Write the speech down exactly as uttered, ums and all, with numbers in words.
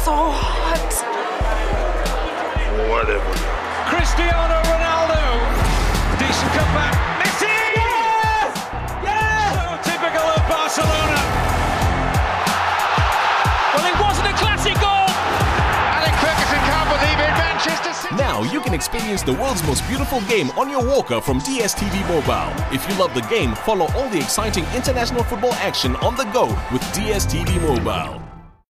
so hot. Whatever. Cristiano Ronaldo. Decent comeback. Messi! Yes! Yes! So typical of Barcelona. Well, it wasn't a classic goal. Alec Ferguson can't believe it. Manchester City. Now you can experience the world's most beautiful game on your walker from DStv Mobile. If you love the game, follow all the exciting international football action on the go with DStv Mobile.